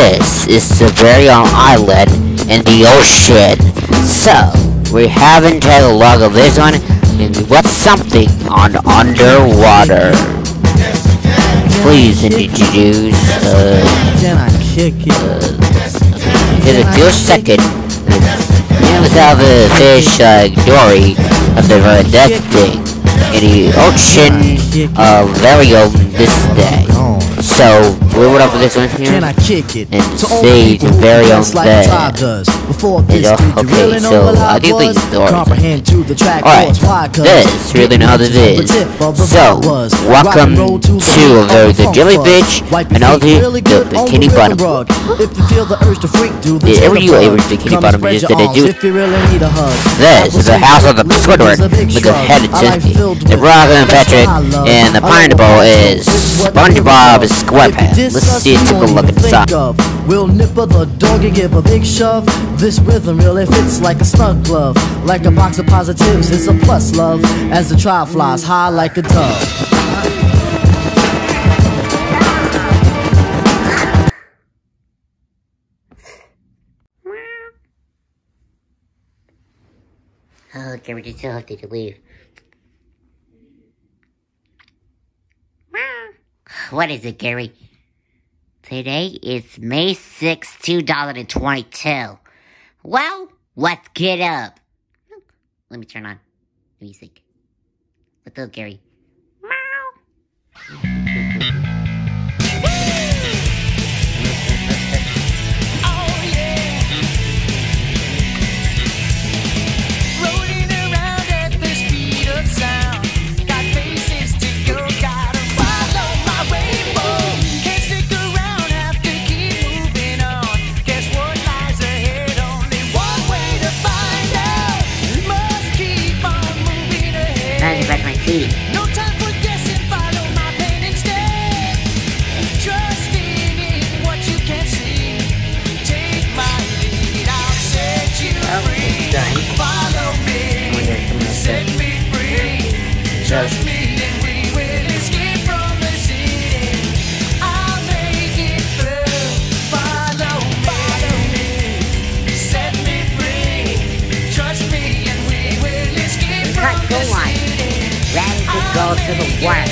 This is the very own island in the ocean. So, we haven't had a log of this one, and what's something on underwater? Please introduce, Can I kick it? in a few seconds, without the fish, Dory, of the death thing, in the ocean, very own this day. So, we went up with this one here, Can I kick it? and say the very own day. Okay, so I do think it's Dory. Alright, this really know how this is. So, welcome to a very good jellyfish, and I'll do the bikini bottom. Did ever you ever bikini bottom is that I do? This is the house of the Squidward, with the head of Disney. The Rock and Patrick, and the pineapple is SpongeBob SquarePants. Let's see it, take a look inside. We'll nipper the dog and give a big shove. This rhythm really fits like a snug glove. Like a box of positives, it's a plus love. As the trial flies high like a dove. Oh, Gary, just tell Humpty to leave. What is it, Gary? Today is May 6, 2022. Well, let's get up. Let me turn on the music. What's up, Gary? No time for guessing, follow my pain instead. Trusting in what you can see. Take my lead, I'll set you free. Follow me, set me free. Trust me and we will escape from the city. I'll make it through. Follow me, set me free. Trust me and we will escape from the city. Ready to go to the work.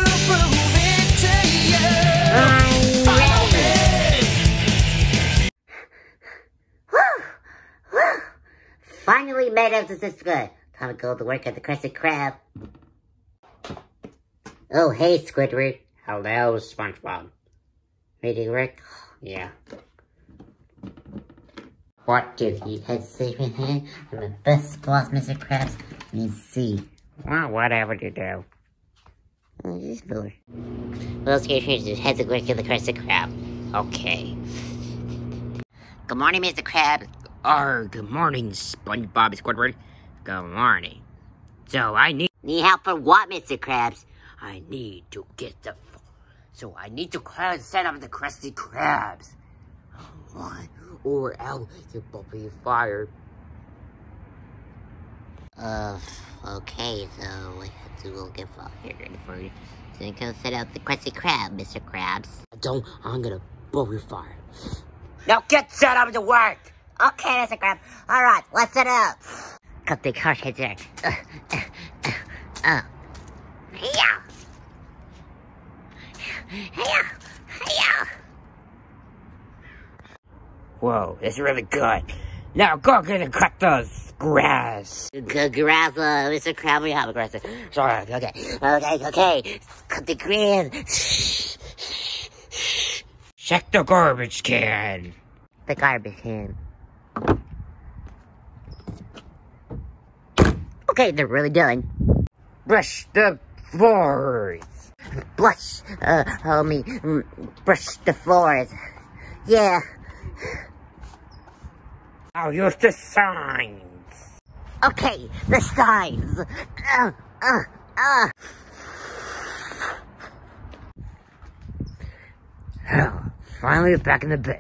Finally made it to this good. Time to go to work at the Krusty Krab. Oh, hey, Squidward. Hello, SpongeBob. Ready to work? Yeah. What do you have to say, man? I'm the best boss, Mr. Krabs. Let me see. Well, whatever you do. Oh, this filler. Well, let's get here to head to work at the Krusty Krab. Okay. Good morning, Mr. Krab. Good morning, SpongeBob Squidward. Good morning. So, I need help for what, Mr. Krabs? I need to get the... So, I need to set up the Krusty Krabs. What? Or else you'll be fired. Okay, so we have to go get fired for you. So you go set out the Krusty Krab, Mr. Krabs. I'm gonna blow your fire. Now get set up to work! Okay, Mr. Krab. Alright, let's set up. Cut the car head there. Yeah. Whoa, it's really good. Now go get and cut the grass. Grass, Mr. Krab, we have a grass. Sorry, okay. Cut the grass. Check the garbage can. The garbage can. Okay, they're really done. Brush the floors. Brush the floors. Yeah. I'll use the signs. Okay, the signs. Finally back in the bed.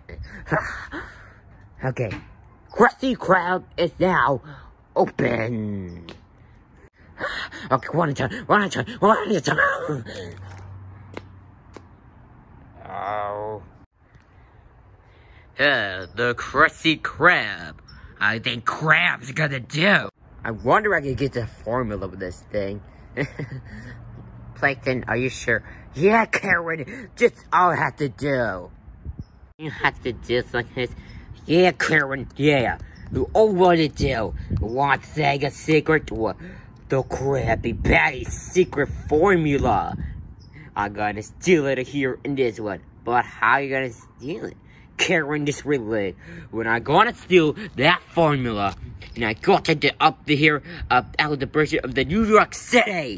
Okay. Krusty Krab is now open. Okay, one at a time. Oh. The Krusty Krab. I think Krab's gonna do. I wonder if I can get the formula with this thing. Plankton, are you sure? Yeah, Karen, just all I have to do. You have to do something like this. Yeah, Karen, yeah. You all want to do. Want to say a secret or the Krabby Patty secret formula. I'm gonna steal it here in this one. But how you gonna steal it? Karen just related. When I gonna steal that formula, and I got it up to here, out of the bridge of the New York City.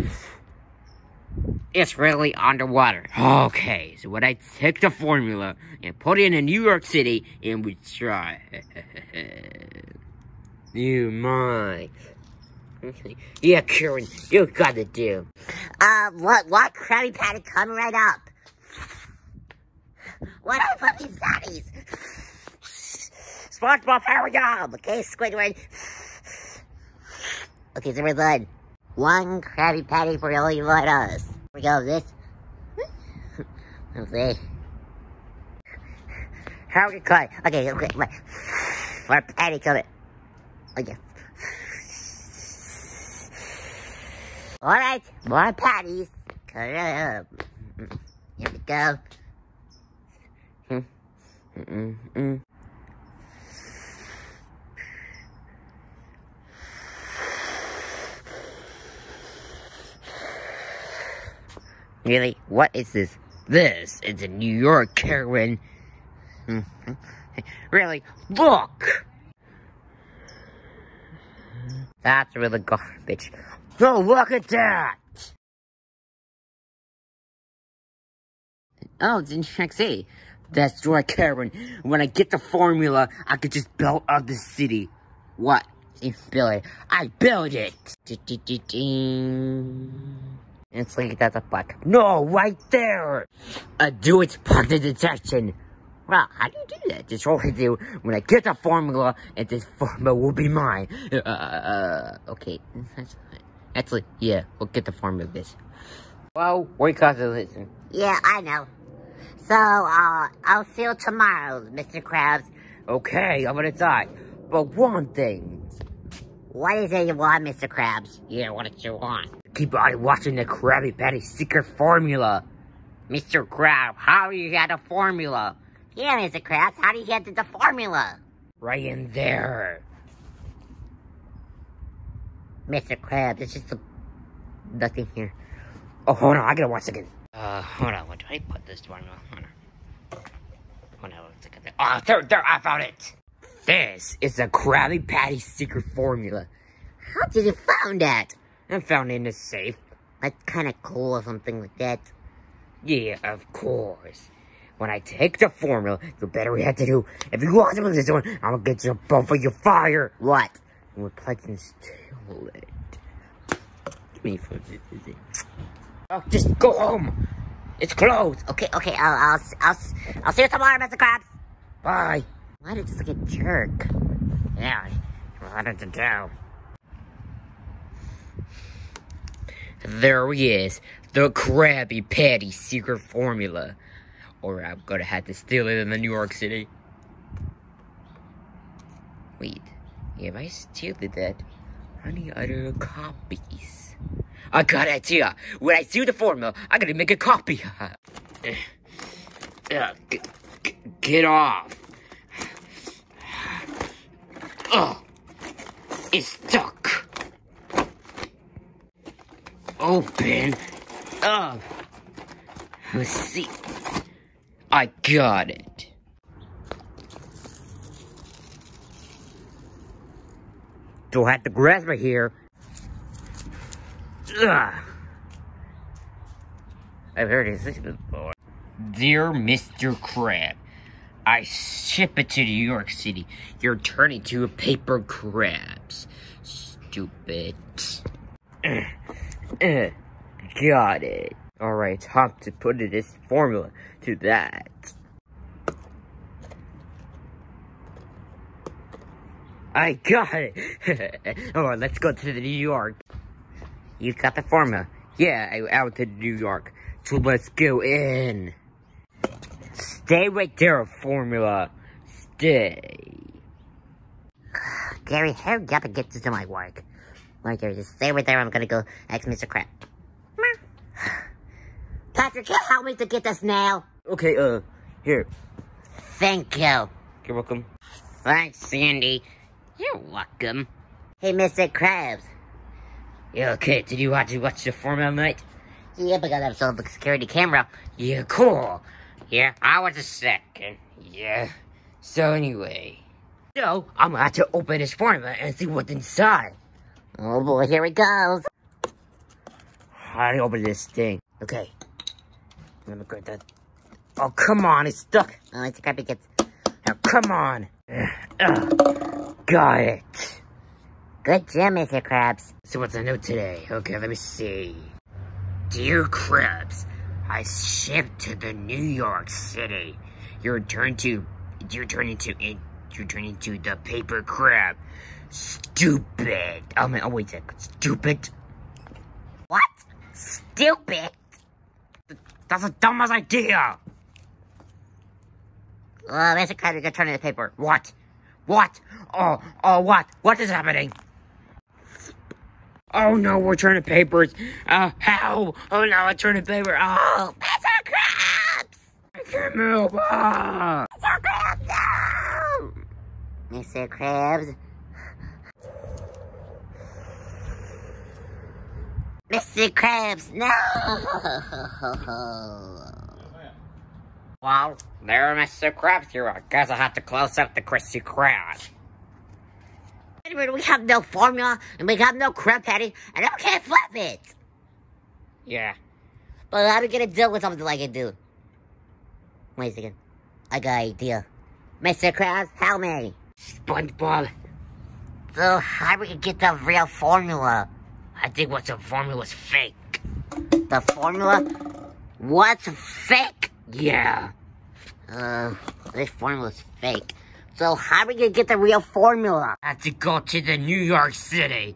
It's really underwater. Okay, so when I take the formula and put it in New York City, and we try. You mind? Yeah, Karen, you gotta do. What Krabby Patty coming right up? What are from these daddies? SpongeBob, hurry up! Okay, Squidward. Okay, so we're done. One Krabby Patty for all you let us. Here we go, this. Let's see. How we cut? Okay, more patty coming. Okay. Alright, more patties. Cut it up. Here we go. Really? What is this? This is a New York, Karen. Really? Look! That's really garbage. Oh, look at that! Oh, didn't check see. That's right, Karen. When I get the formula, I could just build up the city. What? Build it. I build it! It's like that's a bug. No, right there! Do it part of detection. Well, how do you do that? That's what I do when I get the formula, and this formula will be mine. Okay. Actually, yeah, we'll get the formula of this. Well, we got to listen. Yeah, I know. So, I'll see you tomorrow, Mr. Krabs. Okay, I'm gonna die. But one thing. What is it you want, Mr. Krabs? Yeah, what did you want? Keep on watching the Krabby Patty secret formula. Mr. Krab, how do you get the formula? Yeah, Mr. Krabs, how do you get the formula? Right in there. Mr. Krabs, it's just nothing here. Oh, hold on, I gotta watch again. Hold on, what do I put this formula? Hold on, let's look at that. Oh, there, I found it. This is the Krabby Patty secret formula. How did you find that? I found it in the safe. That's kind of cool or something like that. Yeah, of course. When I take the formula, you better have to do. If you want to do this one, I'm gonna get you both of your fire. What? We're pledging to steal it. Give me food. Oh, just go home. It's closed. Okay, I'll see you tomorrow, Mr. Krabs. Bye. Why did this like a jerk? Yeah, what did it do? There he is, the Krabby Patty secret formula. Or I'm gonna have to steal it in the New York City. Wait, if I steal that, how many other copies? I got an idea. When I steal the formula, I'm gonna make a copy. Get off. Oh, it's stuck. Open up. Let's see. I got it. Don't have to grasp it here. Ugh. I've heard this before. Dear Mr. Krab, I ship it to New York City. You're turning to paper crabs. Stupid. Got it. Alright, time to put this formula to that. I got it. Alright, let's go to New York. You got the formula? Yeah, I out to New York. So let's go in. Stay right there, formula. day. Gary, hurry up and get to my work. Like, Gary, just stay right there. I'm gonna go ask Mr. Crab. Patrick, can you help me to get the snail? Okay, here. Thank you. You're welcome. Thanks, Sandy. You're welcome. Hey, Mr. Krabs. Yeah, okay, did you watch the Formula night? Yep, I got that on the security camera. Yeah, cool. Yeah, I was a second. Yeah. So anyway. So, I'm gonna have to open this formula and see what's inside. Oh boy, here it goes. How do I open this thing? Okay. Let me grab that. Oh, come on, it's stuck. Oh, Mr. Krabs gets... Now, come on. Got it. Good job, Mr. Krabs. So what's the note today? Okay, let me see. Dear Krabs, I shipped to the New York City. You're turning into the paper crab. Stupid. Oh man, oh wait a second. Stupid? What? Stupid? That's the dumbest idea. Mr. Krabs, you're gonna turn in the paper. What? What? Oh, what? What is happening? Oh no, we're turning papers. How? Oh no, I'm turning paper. Oh, Mr. Krabs! I can't move. Ah. Mr. Krabs, no! Mr. Krabs. Mr. Krabs, no! Well, there, Mr. Krabs here. I guess I have to close up the Krusty Krab. Anyway, we have no formula, and we have no crab patty, and I can't flip it! Yeah. But how are we gonna deal with something like it, dude? Wait a second. I got an idea. Mr. Krabs, help me! SpongeBob, So, how are we gonna get the real formula? I think what's the formula's fake. The formula? What's fake? Yeah. This formula's fake. So how are we gonna get the real formula? I have to go to the New York City.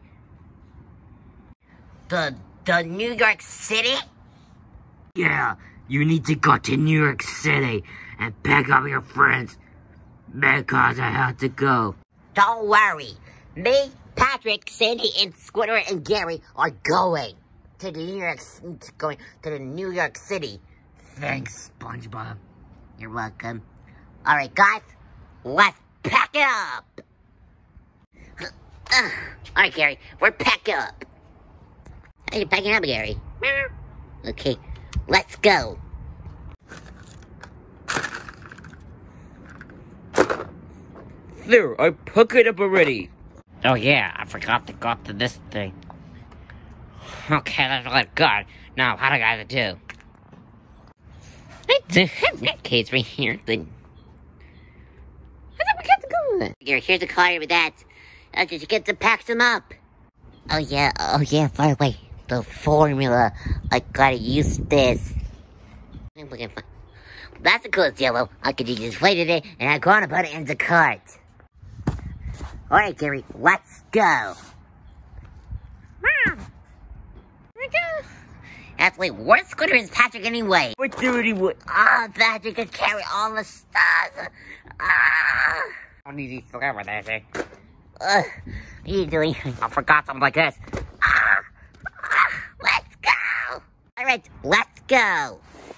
The New York City? Yeah, you need to go to New York City and pick up your friends. Because I have to go. Don't worry. Me, Patrick, Sandy, and Squidward and Gary are going to the New York City. Thanks, SpongeBob. You're welcome. Alright, guys, let's pack it up. Alright, Gary, we're packing up. How you packing up, Gary? Okay, let's go. There, I picked it up already. Oh yeah, I forgot to go to this thing. Okay, that's all I've got. Now, how do I gotta do? That case right here. Then I thought we got to go with it. Here, here's a card with that. Just get to pack them up. Oh yeah, by the way, the formula. I gotta use this. That's a cool yellow. I could just inflated it, and I'm gonna put it in the cart. Alright, Gary, let's go. Actually, where's Scooter and Patrick anyway? What duty would? Patrick can carry all the stuff. I need to forget what that is. What are you doing? I forgot something like this. Let's go. Alright, let's go.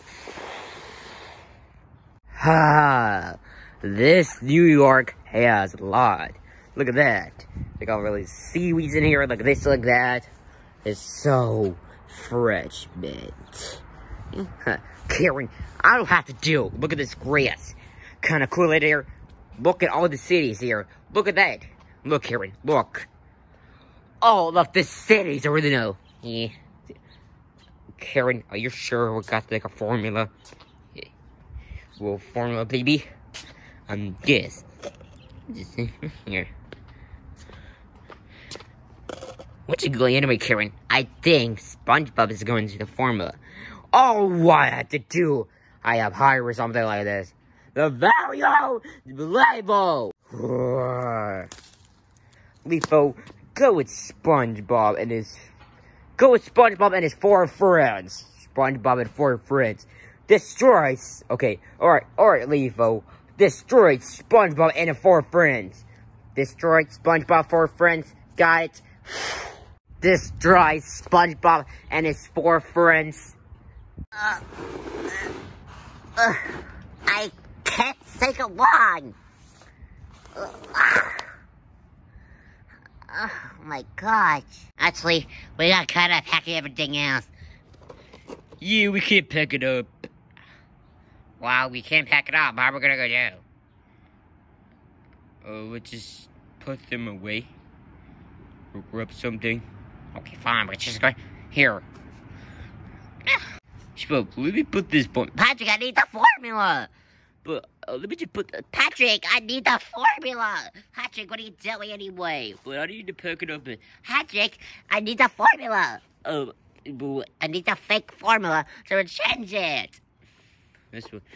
This New York has a lot. Look at that. They got really seaweeds in here. Look at this, like that. It's so fresh, man. Karen, I don't have to do. Look at this grass. Kind of cool right here. Look at all the cities here. Look at that. Look, Karen, look. All of the cities over the know. Yeah. Karen, are you sure we got like a formula? Yeah. Well, formula, baby. Yes. Just here. What's it going anyway, Karen? I think SpongeBob is going to the formula. Oh, what I have to do? I have hired or something like this. The value label. Lefo, go with SpongeBob and his. Go with SpongeBob and his 4 friends. SpongeBob and 4 friends. Destroys. Okay, alright, Lefo. Destroyed SpongeBob and his 4 friends. Destroyed SpongeBob 4 friends. Got it? Destroy SpongeBob and his 4 friends. I can't take it long. Oh my gosh. Actually, we got kind of packing everything else. Yeah, we can't pack it up. Wow, we can't pack it up. How are we gonna go do? Oh, let's just put them away. Or grab something. Okay, fine. We're just going here. Spoke, let me put this point. Patrick, I need the formula. But let me just put. Patrick, I need the formula. Patrick, what are you doing anyway? But I need to pack it up. Patrick, I need the formula. But I need the fake formula so we change it. this one.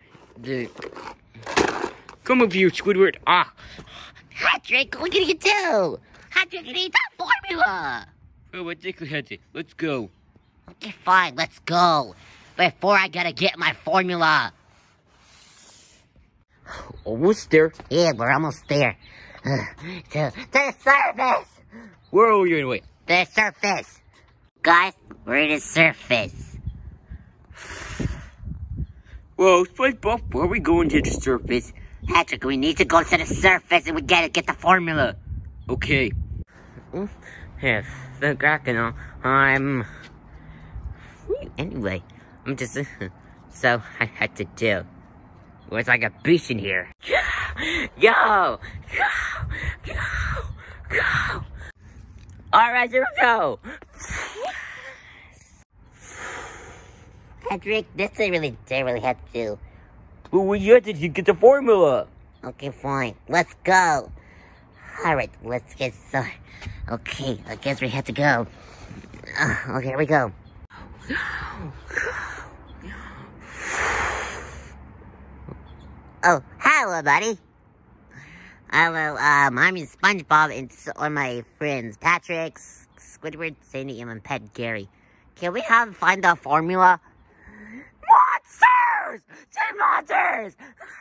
Come over here, Squidward. Ah. Patrick, what can you do? Patrick, I need the formula. Oh, I think we had it. Let's go. Okay, fine, let's go. Before I gotta get my formula. Almost there. Yeah, we're almost there. To the surface! Where are we anyway? The surface! Guys, we're in the surface. Whoa, SpongeBob, where are we going to the surface? Patrick, we need to go to the surface and we gotta get the formula. Okay. Yes, the Kraken, anyway, I'm just, so I had to do. Well, it's like a beast in here. Go! Alright, here we go! Patrick, this they really have to do. Well, we have to get the formula. Okay, fine. Let's go. Alright, let's get started. Okay, I guess we have to go. Okay, here we go. Oh, hello, buddy. Hello, I'm SpongeBob and so are my friends Patrick, Squidward, Sandy, and Pet Gary. Can we find the formula? Monsters! Sea monsters!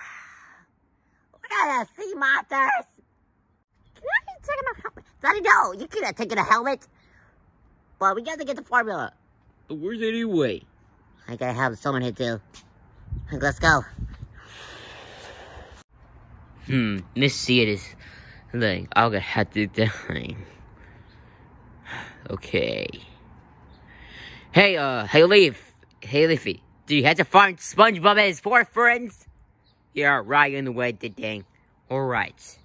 We gotta sea monsters! Can I take my helmet? Daddy, no! You can't take a helmet! Well, we gotta get the formula. But where's it anyway? I gotta have someone here too. Let's go. Let's see it is. Like, I'll have to do. Okay. Hey, Leafy. Do you have to find SpongeBob and his 4 friends? Yeah, right in the way today. Alright.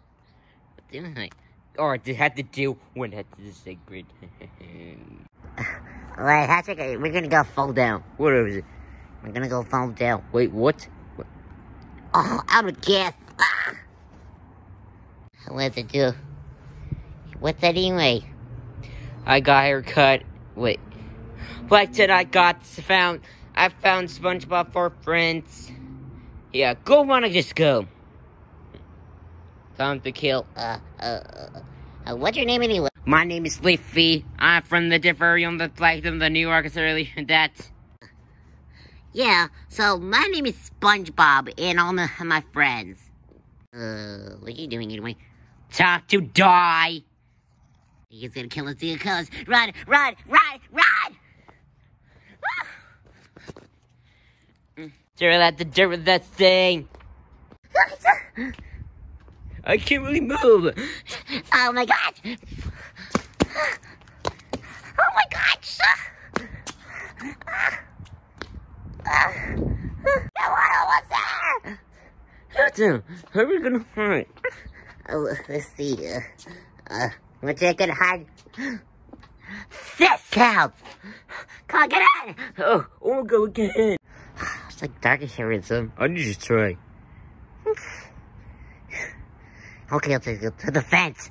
Or do you have to do when at the sacred? Alright, Patrick, we're gonna go fall down. What is it? We're gonna go fall down. Wait, what? Oh, out of gas. Ah. What's it do? What's that anyway? I got a haircut. Wait. Like said, I found SpongeBob 4 friends. Yeah, go wanna just go. Time to kill. What's your name anyway? My name is Leafy. I'm from the Differy on the flag of the New York Australia. That. Yeah, so my name is SpongeBob and all my friends. What are you doing anyway? Time to die. He's gonna kill us because run! Sure, that's the dirt with that thing. I can't really move. Oh my god! Oh my gosh! What's there? How are we gonna hide? Let's see. What you gonna hide? This counts! Come on, get in! Oh, I'll go again. It's like dark in here, so. I need to try. Okay, let's go to the fence.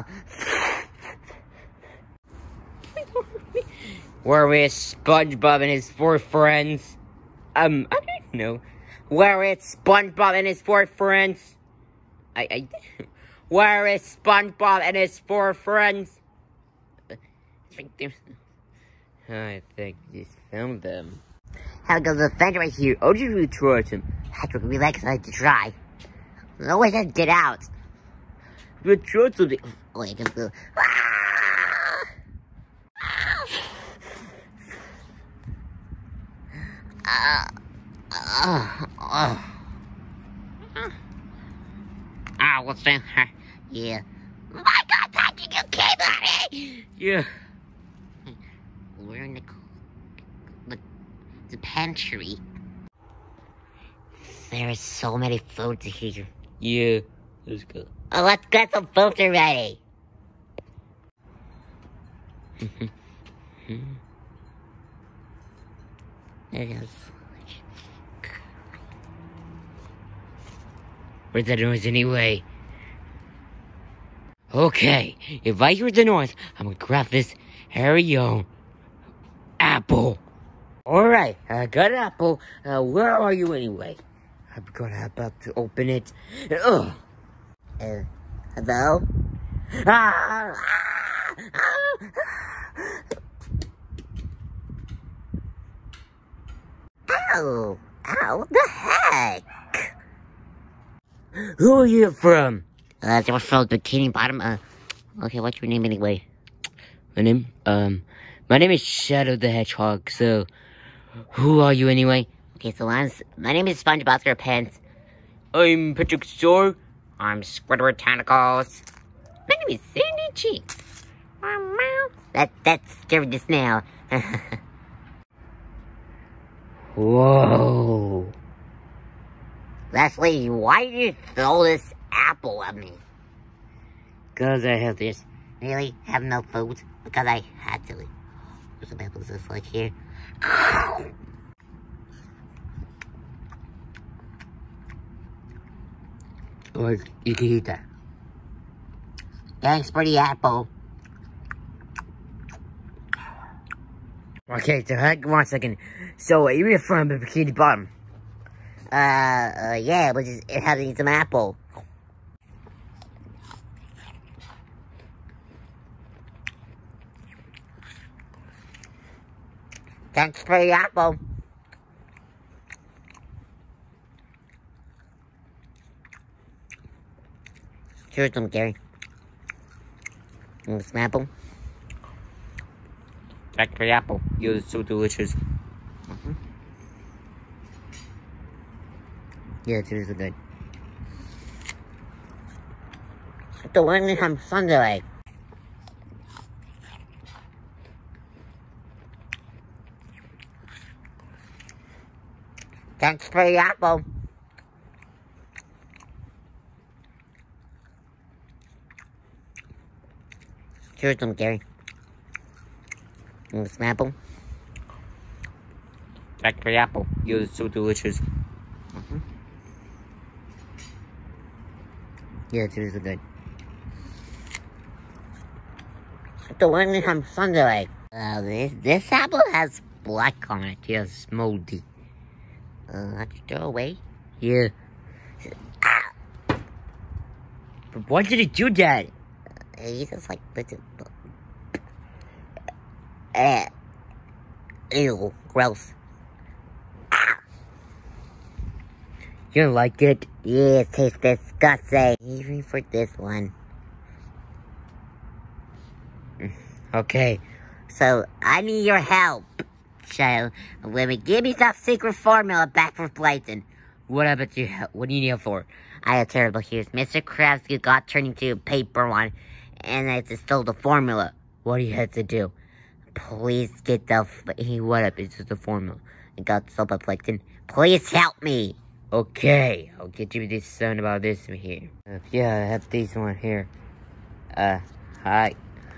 Where is SpongeBob and his 4 friends? I don't know. Where is SpongeBob and his 4 friends? Where is SpongeBob and his 4 friends? I think just found them. How goes the fence right here? I'll just try some. Patrick, we like to try. No way to get out. You're trying to be. Oh, I can feel. What's in her? Yeah. My God, Patrick, you came at me! Yeah. We're in the pantry. There is so many foods here. Yeah. Let's go. Oh, let's get some food already. There it is. Where's that noise anyway? Okay, if I hear the noise, I'm gonna grab this Oreo apple. Alright, I got an apple. Where are you anyway? I'm about to open it. Ugh. Hello? Ow! Ow, what the heck? Who are you from? They were from Bikini Bottom. Okay, what's your name anyway? My name is Shadow the Hedgehog, so who are you anyway? Okay, so my name is SpongeBob SquarePants. I'm Patrick Store. I'm Squidward Tentacles. My name is Sandy Cheeks. That's scared just now. Whoa. Leslie, why did you throw this apple at me? Cause I have this. Really? Have no food? Because I had to. There's some apples just like here. Or you can eat that. Thanks for the apple. Okay, so hang on a second. So you're from the Bikini Bottom? Yeah, but it had to eat some apple. Thanks for the apple. Here's some, Gary. Some apple. Thanks for the apple. You're so delicious. Yeah, it's really good. The one we have Sunday. Thanks for the apple. Here's some, Gary. Some apple. Thanks for the apple. You're so delicious. Yeah, it's really good. The one we have Sunday. This apple has black on it. Yes, moldy. Let's throw away. Yeah. Ah! But why did he do that? He just like puts it. Ew, gross. Ah! You don't like it? Yeah, it tastes disgusting. Even for this one. Okay. So, I need your help. So, let me give me that secret formula back for Blayton. What about you? What do you need help for? I have terrible news. Mr. Krabs got turned into a paper one, and I just stole the formula. What do you have to do? Please get the... What up? It's just the formula. I got sold by Blayton. Please help me. Okay, I'll get you this son about this one here. Yeah, I have this one here. Hi.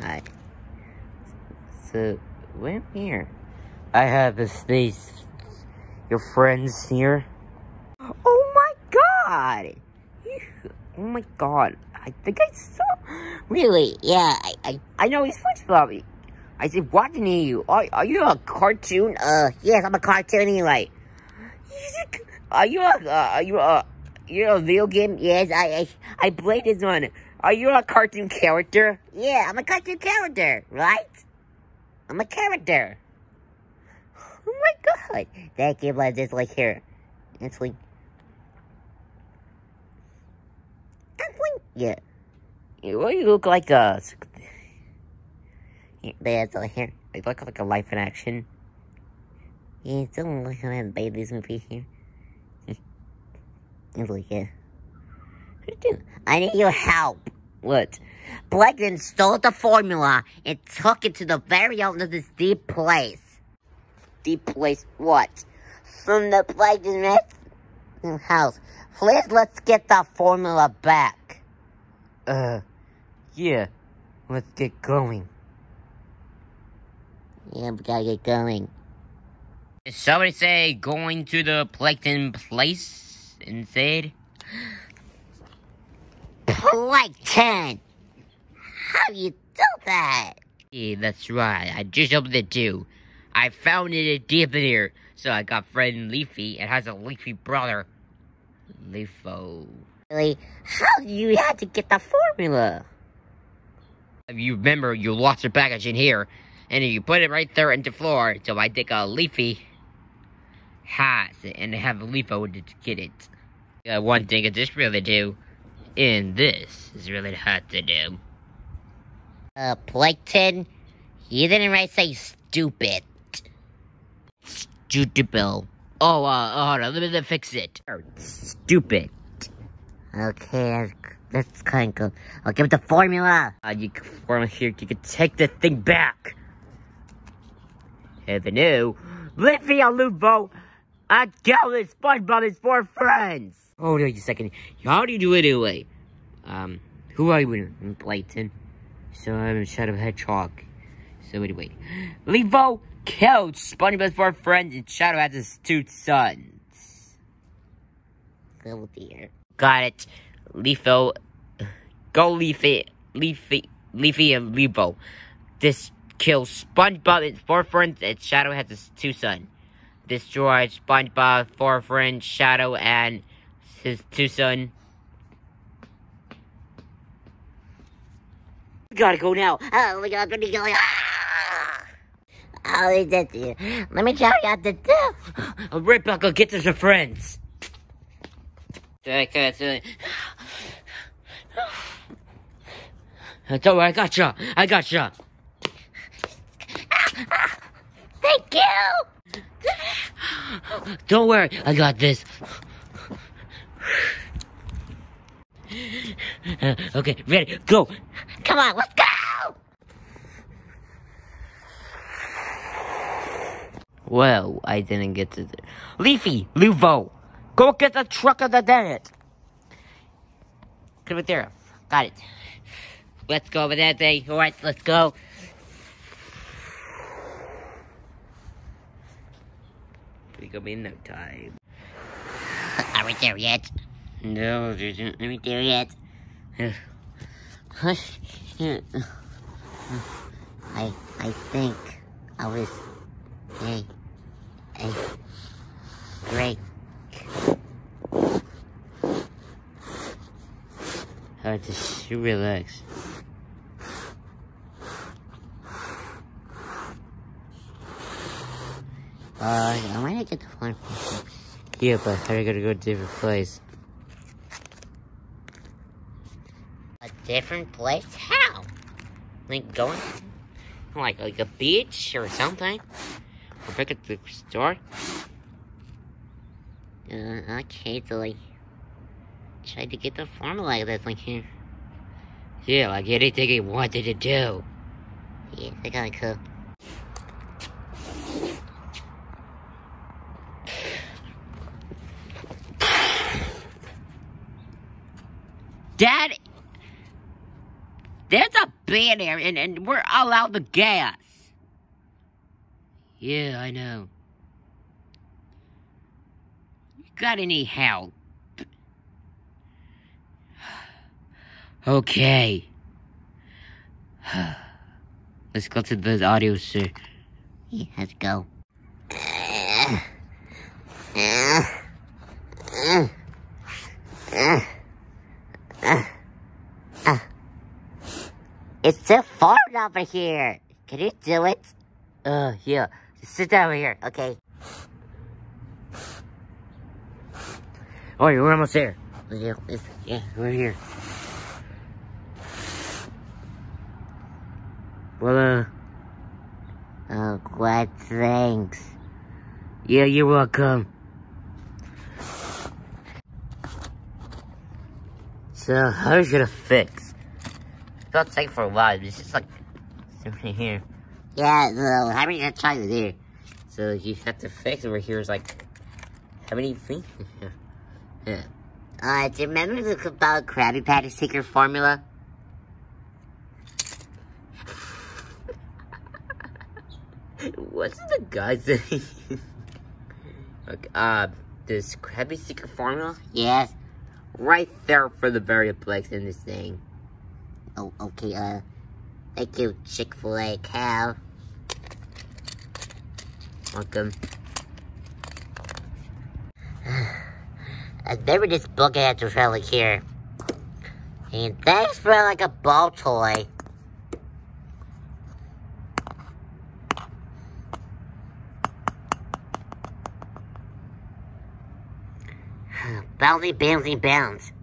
So, we're here. I have these, your friends here. Oh my god! Oh my god, I think I saw. Really? Yeah, I know he's SpongeBob. I said, what are you? Are you a cartoon? Yes, I'm a cartoon anyway. Are you a video game? Yes, I played this one. Are you a cartoon character? Yeah, I'm a cartoon character, right? I'm a character. Oh my god. That game was just like here. It's like... Yeah. Well, you look like a... They have the hair. They look like a Life in Action. Yeah, don't look at babies movie here. It's like, yeah. I need your help. What? Plankton stole the formula and took it to the very end of this deep place. Deep place what? From the Plankton house. Please, let's get the formula back. Yeah. Let's get going. Yeah, we gotta get going. Did somebody say going to the Plankton place instead? Plankton! How you do that? Yeah, that's right. I just opened the door. I found it deep in here. So I got friend Leafy. It has a Leafy brother. Leafo. Really? How do you have to get the formula? You remember you lost your package in here. And you put it right there into the floor. So I think a Leafy has it. And I have a Leafo to get it. One thing I just really do. And this is really hard to do. Plankton, you didn't right say stupid. Stupid. Oh, hold on, let me fix it. Stupid. Okay, that's kind of good. I'll give it the formula. You can form here, you can take the thing back. Have a new Liffy Aluvo, I got this SpongeBob is for friends. Oh, wait a second. How do you do it anyway? Who are you, Plankton? So I'm Shadow Hedgehog. So anyway, Levo, Coach, SpongeBob for friends, and Shadow has his 2 sons. Oh dear. Got it. Leafo, go Leafy, and Levo. This kills SpongeBob and 4 friends, and Shadow has his 2 sons. Destroy SpongeBob, 4 friends, Shadow, and his 2 sons. We gotta go now. Oh, we gotta go. Oh, that's it. Let me tell you how to do. I'll right back, I'll get to the friends. Don't worry, I gotcha. Thank you. Don't worry, I got this. Okay, ready, go. Come on, let's go. Well, I didn't get to the... Leafy, Luvo, go get the truck of the dead. Come right there. Got it. Let's go over that day. Alright, let's go. We gonna be in no time. Are we there yet? No, Are we there yet? I think I was a great. Just relax. I might get the phone. Yeah, but I gotta go to a different place. A different place? How? Like going, like a beach or something, or back at the store. Okay, so like, try to get the formula that's like here. Yeah, like anything he wanted to do. Yeah, that's kinda cool. Dad, there's a band here, and we're all out the gas. Yeah, I know. You got any help? Okay. Let's go to the audio, sir. Yeah, let's go. It's too far over here. Can you do it? Yeah. Just sit down here. Okay. Oh, we're almost there. Yeah, Yeah, we're here. Well, Oh, glad, thanks. yeah, you're welcome. So, how's it gonna fix? It's about to take for a while. It's just like right here. Yeah, so how many gonna try to do? So you have to fix over here. Is like how many feet? Yeah. Do you remember the about Krabby Patty secret formula? What's the guy saying? Okay, this Krabby secret formula? Yes. Right there for the very place in this thing. Oh, okay, thank you, Chick-fil-A cow. Welcome. I remember this book I had to relic here. And thanks for like a ball toy. Bouncy, bouncy, bounce.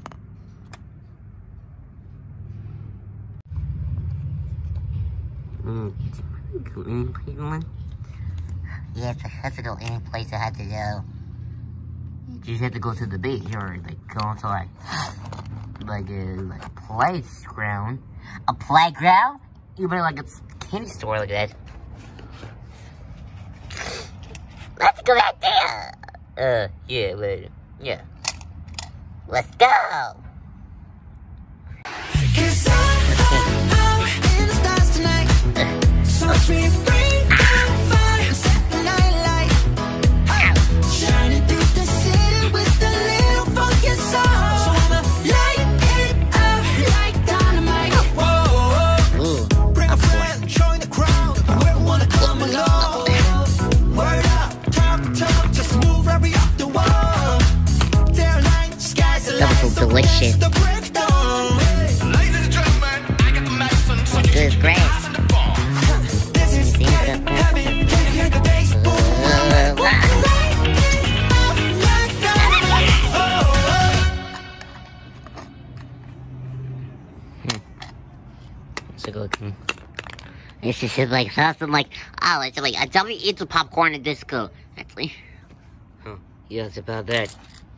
Yes, I have to go any place I had to go. You just have to go to the beach or like go to like a playground. A playground? Even like a candy store like that. Let's go out there. Yeah, but yeah. Let's go. 'Cause I'm in the stars tonight. So we bring down fire, set the night light. Shining through the city with a little funky soul. So I'ma light it up like dynamite. Whoa, bring a friend, join the crowd. Whoever wanna come along. Word up, talk, just move right up the wall. Day or night, skies are That was so delicious. the breakdown. Ladies and gentlemen, I got the medicine, so you Good, great. this is heaven. Can you hear the bass boom? So go. This is like something like, oh, it's like a dummy eats a popcorn and disco. Actually, Oh, yeah, it's about that.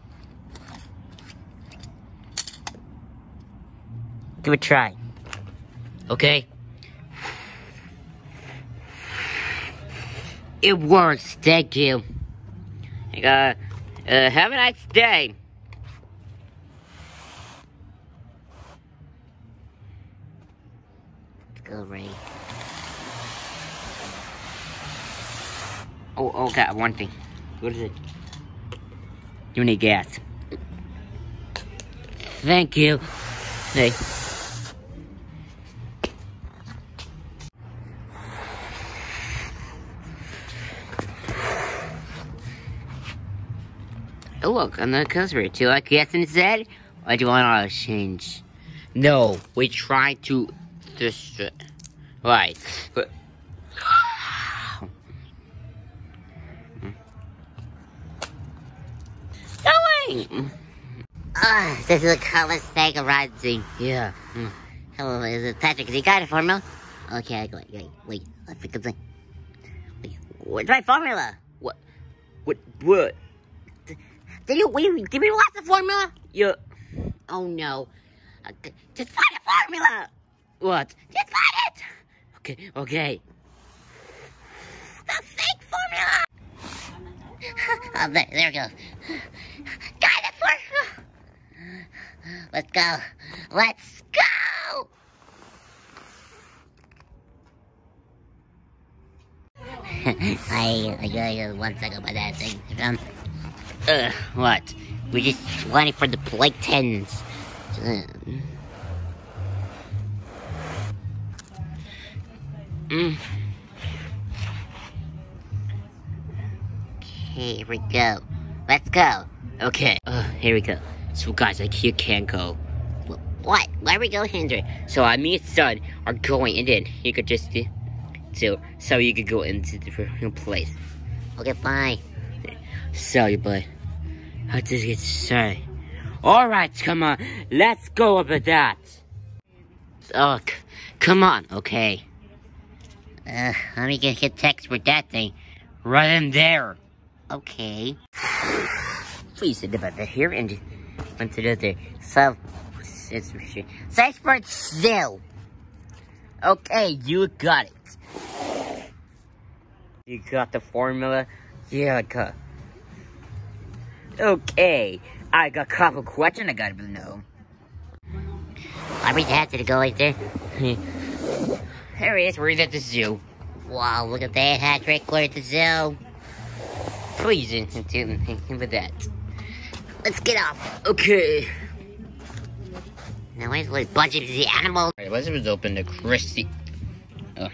give it a try. Okay. It works. Thank you. Have a nice day. Let's go, Ray. Oh, got one thing. What is it? You need gas. Thank you. Hey. Oh, look, on the customer. Do you like gas instead? Or do you want auto change? No, we try to right. But going. This is a colorless bag of rising. Yeah. Hello, is it Patrick? Is he got a formula? Okay, wait. I think it's like, wait, what's my formula? What? Did we watch the formula? Yeah. Oh no. Just find a formula! What? Just find it! Okay. The fake formula! Oh, there it goes. Got it formula! Let's go. Let's go! I got 1 second about that thing. What? We're just waiting for the plate tens. Okay, here we go. Let's go. Okay. Here we go. So guys, like you can't go. What? Where we go, Hendry? So me and Son are going, and then you could just so you could go into the different place. Okay, fine. So you boy, I just get started. All right, come on, let's go over that. Oh, come on, okay. Let me get text with that thing. Right in there. Okay. Please sit about that here and went to the other. So, search for zoo. Okay, you got it. You got the formula? Yeah, I got. Okay, I got a couple questions I gotta know. I read that to go right there. There he is, we're at the zoo. Wow, look at that, Patrick. We're at the zoo. Please, with that. Let's get off. Okay. Now, where's a bunch of the animals? Alright, let's open the Christy. Oh.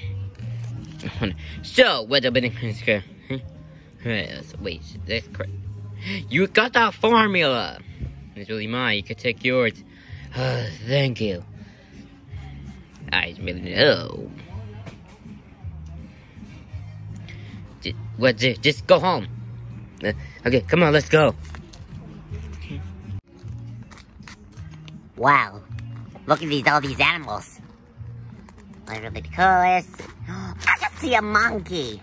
So, what's opening this guy? Wait, that's correct. You got that formula. It's really mine. You can take yours. Thank you. I really know. What's it? Just go home. Okay, come on, let's go. Wow. Look at all these animals. They're really the coolest. I just see a monkey.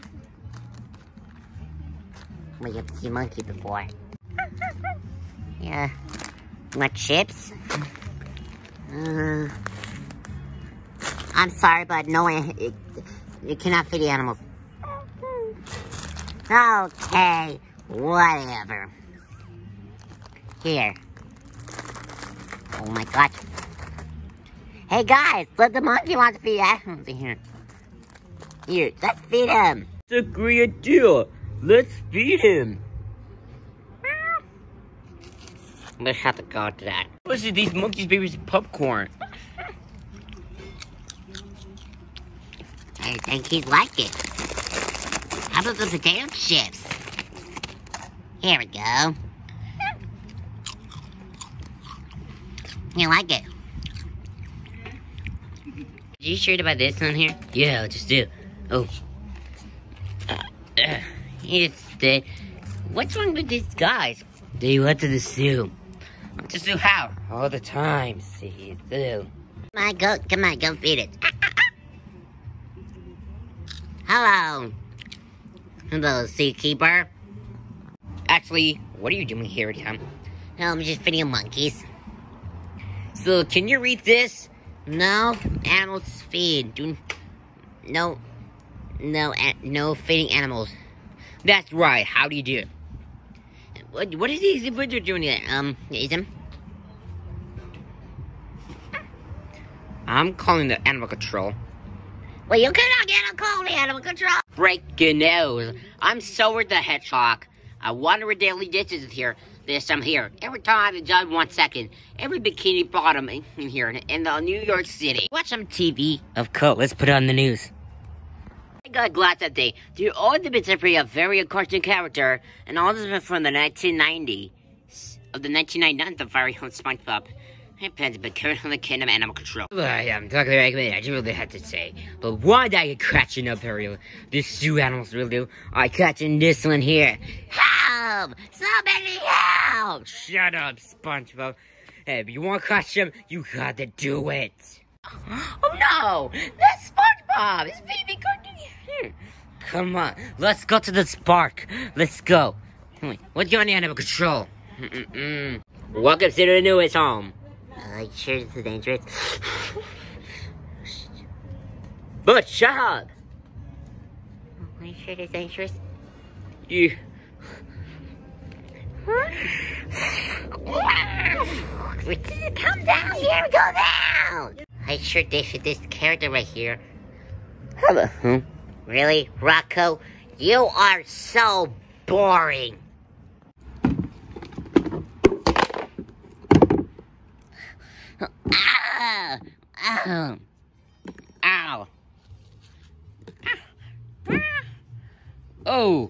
Well, you haven't seen a monkey before. Yeah. Want chips? I'm sorry, but no, it cannot feed the animals. Okay, whatever. Here. Oh my god. Hey guys, let the monkey want to feed animals in here. Here, let's feed him. It's a great deal. Let's feed him. Let's have to go to that. What's it, these monkeys' babies popcorn? I think he'd like it. How about the potato chips? Here we go. You like it? Are you sure about this one here? Yeah, I'll just do. Oh. It's the... What's wrong with these guys? They went to the zoo. To the zoo how? All the time. See, zoo. Come on, go feed it. Hello. Hello, zookeeper. Actually, what are you doing here, Tom? No, I'm just feeding monkeys. So, can you read this? No, animals feed. No feeding animals. That's right. How do you do? What is these individuals doing there? Is him? I'm calling the animal control. Well, you cannot get a call the animal control. Breaking news. I'm Silver the Hedgehog. I wonder where Daily Dishes is here. I'm here. Every time it's done 1 second. Every bikini bottom in here in the New York City. Watch some TV. Of course, let's put it on the news. I got glass that day. Dude, all the bits are free of very cartoon character, and all this is from the 1990s. Of the 1990s, the very own SpongeBob. I plan to be currently Kingdom Animal Control. I'm talking about I really have to say. But why did I get catching up here? This zoo animals really do. I catching this one here. Help! Somebody help! Shut up, SpongeBob. Hey, if you want to catch him, you gotta do it. Oh no! That's SpongeBob! It's baby cartoon. Come on, let's go to the park. Let's go. What's your animal control? Welcome to the newest home. Sure this is dangerous. But shut up. Are you sure this is dangerous? You. Come down here, go down! I sure they fit this character right here. Hello. Really, Rocco? You are so boring. Ow! Ow. Oh.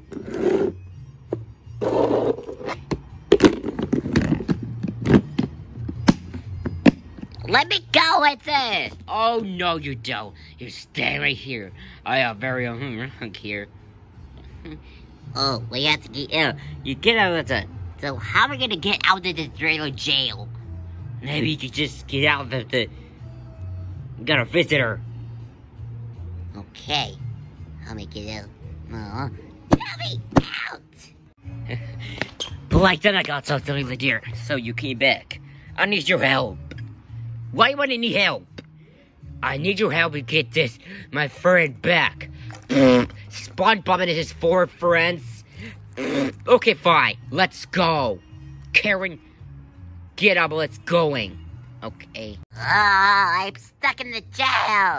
Let me go with this! Oh, no, you don't. You stay right here. I have very own hunk here. Oh, we have to get out. You get out of the... So how are we gonna get out of this trailer jail? Maybe you could just get out of the... You got a visitor. Okay. I'll make it out. Aw. Help me out! Plankton, I got something over there. So you came back. I need your help. Why would I need help? I need your help to get this, my friend, back. SpongeBob and his 4 friends. Okay, fine. Let's go. Karen, get up. Let's going. Okay. I'm stuck in the jail.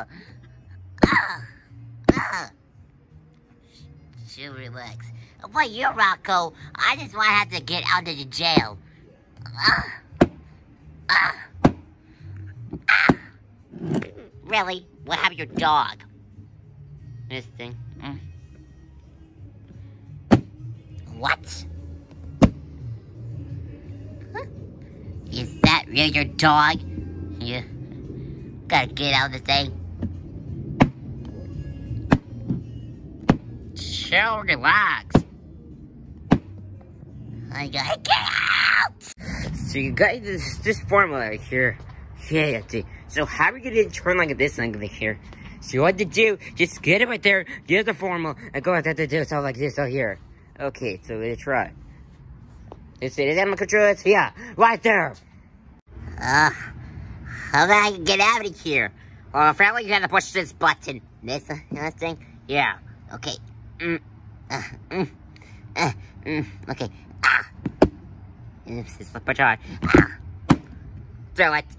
Chill, relax. Well, you're Rocco. I just want to have to get out of the jail. Really? What happened to your dog? This thing. What? Huh? Is that really your dog? Yeah. Gotta get out of the thing. Chill, relax. I gotta get out! So you got this formula right here. Yeah, see. So how are we gonna turn like this thing over here? So what to do, just get it right there, get the formula, and go ahead to do something like this out here. Okay, so let's try. Is that my controller? Yeah, right there. How do I get out of here? Well, apparently you gotta push this button. This thing? Yeah. Okay. Okay. This is the baton. Throw it.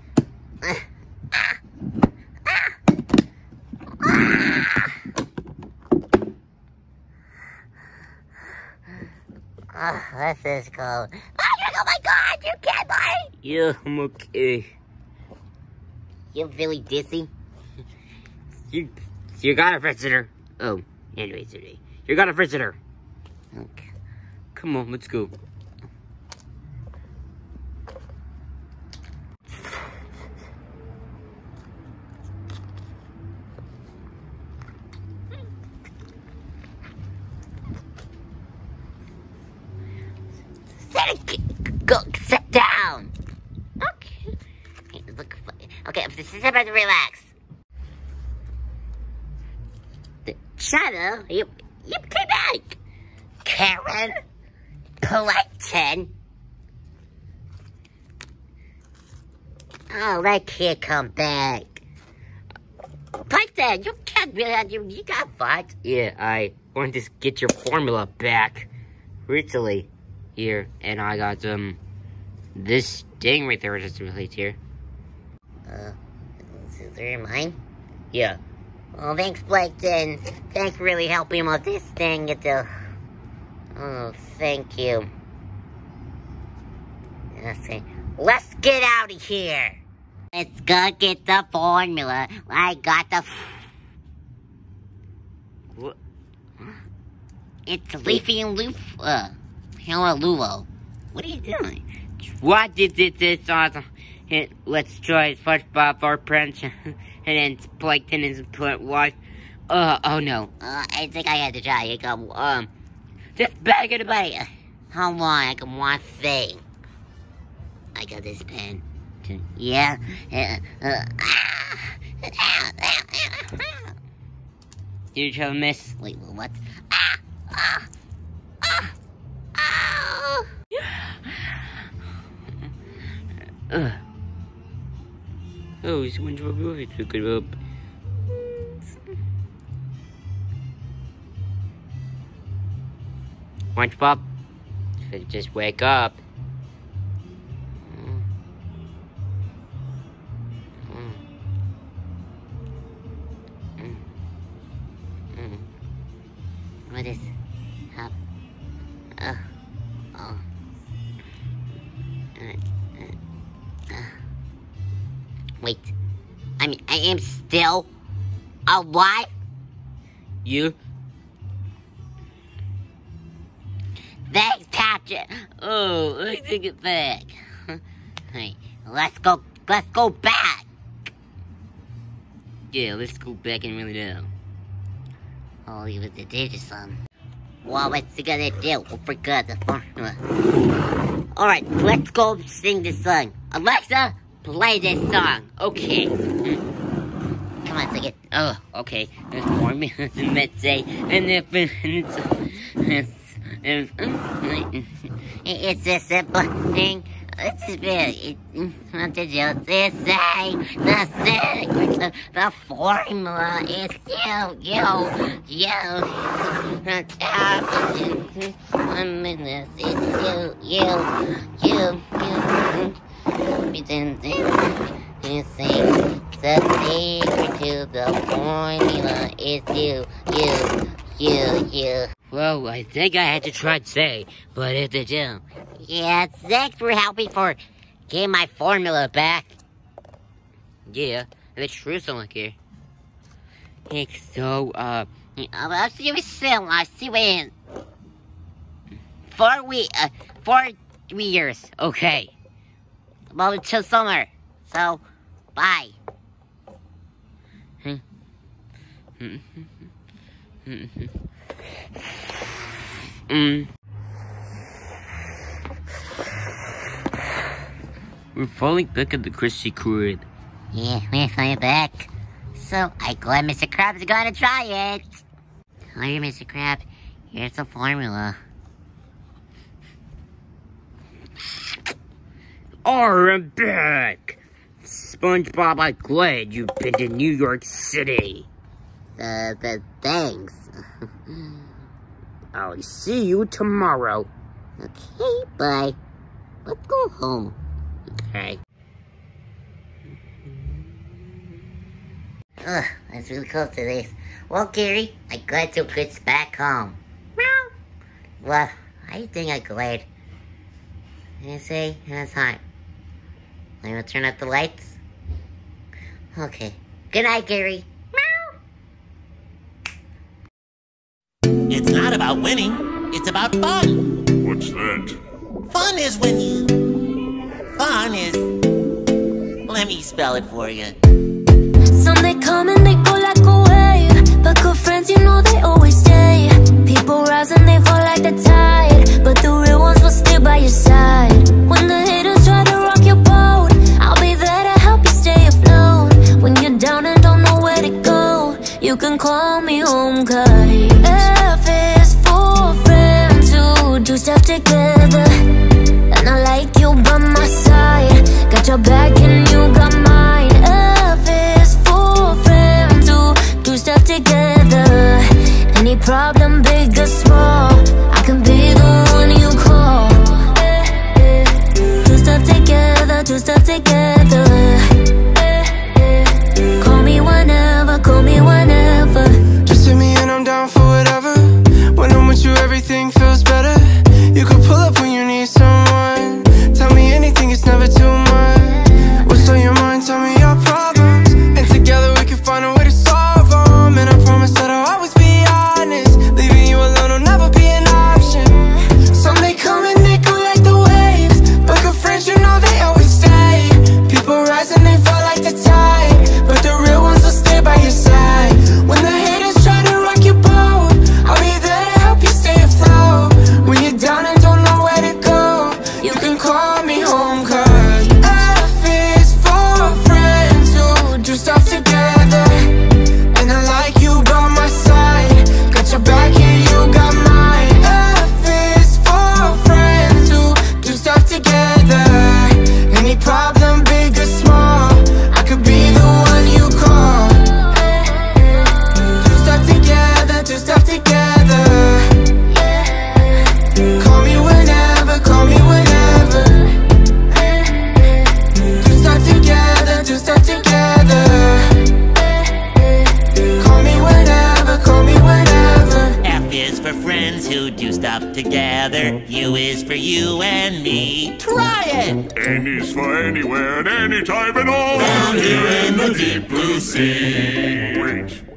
This is cold. Oh my god, you can't bite! Yeah, I'm okay. You're really dizzy? You got a visitor. Oh, anyways, today. You got a visitor. Okay. Come on, let's go. Go, sit down. Okay. Okay, this is about to relax. Shadow, you came back. Karen, Plankton. Oh, that kid come back. Plankton, you can't really, you got fucked. Yeah, I want to get your formula back. Recently. Here, and I got this thing right there just right here. Is there mine? Yeah. Well, thanks, Plankton. Thanks for really helping with this thing. Oh, thank you. Let's get out of here. Let's go get the formula. I got the... What? It's Leafy and Hello, Lulo. What are you doing? What did this awesome? Let's try SpongeBob for Prince, and then Plankton is wife. Oh no. I think I had to try. Just back in the bay. How long? I got one thing. I got this pen. Yeah. Did you miss? Wait, what? Oh, SpongeBob really took it up. SpongeBob, just wake up. What is up? Wait. I am still alive? You? Thanks, Patrick. Oh, I take it back. Hey, let's go back. Yeah, let's go back and really know. Oh, he was the digit son. Well, what's he gonna do? We forgot the formula. Alright, let's go sing this song. Alexa, play this song. Okay. Come on a second. Oh, okay. 4 minutes and let's say, and if It's a simple thing. It's just what did you say? The formula is you. 1 minute, it's you. You say the secret to the formula is you. Well, I think I had to try to say, but it did you. Yeah, thanks for helping for getting my formula back. Yeah, it's true, someone here. So, I'll see you soon. I'll see you in 4 years. okay. Well, until summer. So, bye. We're finally back at the Krispy Kreme. Yeah, we're finally back. So, I'm glad Mr. Krabs is gonna try it. Here, Mr. Krabs. Here's the formula. I'm back! SpongeBob, I'm glad you've been to New York City. Thanks. I'll see you tomorrow. Okay, bye. Let's go home. Okay. Ugh, that's really close to this. Well, Gary, I'm glad to get back home. Meow. Well, I think I'm glad. You say, it's time. Let me turn up the lights. Okay. Good night, Gary. Meow. It's not about winning, it's about fun. What's that? Fun is when you... Fun is... Let me spell it for you. Some they come and they go like a wave, but good friends, you know they always stay. People rise and they fall like the tide, but the real ones will stay by your side. When the haters try to rock your boat, I'll be there to help you stay afloat. When you're down and don't know where to go, you can call me home, 'cause F is for friends who do stuff together. And I like you by my side, got your back and you got mine. F is for friends who do stuff together. Any problem, big or small, I can be the one you call. Do stuff together, do stuff together. Call me whenever, call me whenever. Just hit me and I'm down for whatever. When I'm with you, everything feels better. You can pull up when you need someone. Tell me anything, it's never too much. What's on your mind? Tell me your problems, and together we can find a way to solve them. And I promise that I'll always be honest. Leaving you alone will never be an option. Some they come and they go like the waves, but good friends, you know they always stay. People rise and they fall like the tide, but the real ones will stay by your side. When the haters try to rock your boat, I'll be there to help you stay afloat. When you're down and don't know where to go, you can call me home, 'cause F is for friends who do stuff together. And I like you by my side, got your back and you got mine. F is for friends who do stuff together. Any problem, big or small, I could be the one you call. Do stuff together, do stuff together. Call me whenever, call me whenever. Do stuff together, do stuff together. Call me whenever, call me whenever. F is for friends who do stuff together. U is for you and me. Try it! N is for anywhere at any time at all. Down here in the deep blue sea. Wait.